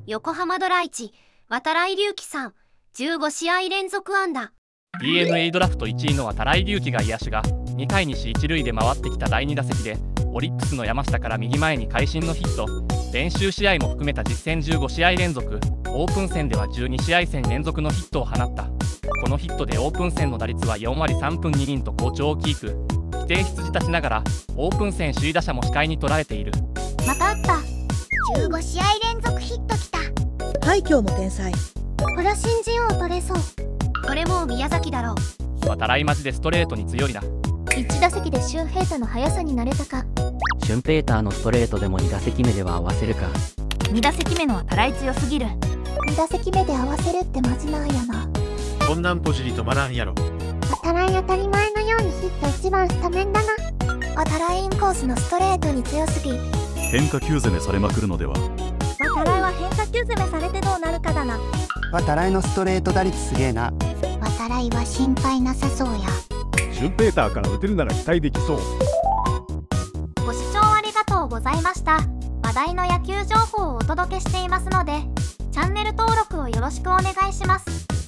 横浜ドラ1、渡来隆輝さん、15試合連続安打。 DNA ドラフト1位の渡来隆輝外野手が2回に1塁で回ってきた第2打席でオリックスの山下から右前に会心のヒット。練習試合も含めた実戦15試合連続、オープン戦では12試合戦連続のヒットを放った。このヒットでオープン戦の打率は4割3分2厘と好調をキープ。規定羊立ちながらオープン戦首位打者も視界に捉えている。 またあった。15試合連続ヒットきた。 はい、今日も天才。 こら新人王取れそう。 これもう宮崎だろう。 渡来マジでストレートに強いな。 1打席で俊平太の速さに慣れたか。 俊平太のストレートでも2打席目では合わせるか。 2打席目の渡来強すぎる。 2打席目で合わせるってマジなんやな。 こんなんポジに止まらんやろ。 渡来当たり前のようにヒット1番スタメンだな。渡来インコースのストレートに強すぎ。 変化球攻めされまくるのでは。 渡来は変化球攻めされてどうなるかだな。 渡来のストレート打率すげえな。 渡来は心配なさそうや。 シュンペーターから打てるなら期待できそう。 ご視聴ありがとうございました。話題の野球情報をお届けしていますので、チャンネル登録をよろしくお願いします。